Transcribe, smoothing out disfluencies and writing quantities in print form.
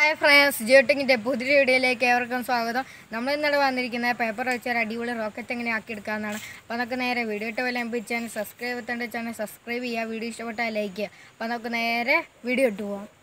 Hi friends, ജിയോടെക്കിൻ്റെ പുതിയ വീഡിയോയിലേക്ക് ഏവർക്കും സ്വാഗതം. നമ്മൾ ഇന്നലെ വന്നിരിക്കുന്നത് പേപ്പർ വെച്ചാൽ അടിപൊളി റോക്കറ്റ് എങ്ങനെ ആക്കിയെടുക്കാമെന്നാണ്. അപ്പോൾ നമുക്ക് നേരെ വീഡിയോ ഇട്ട് വല്ല ചാനൽ സബ്സ്ക്രൈബ് ചെയ്യേണ്ട ചാനൽ സബ്സ്ക്രൈബ് ചെയ്യുക, വീഡിയോ ഇഷ്ടപ്പെട്ടാൽ ലൈക്ക് ചെയ്യുക. അപ്പോൾ നമുക്ക് നേരെ വീഡിയോ ഇട്ട് പോകാം.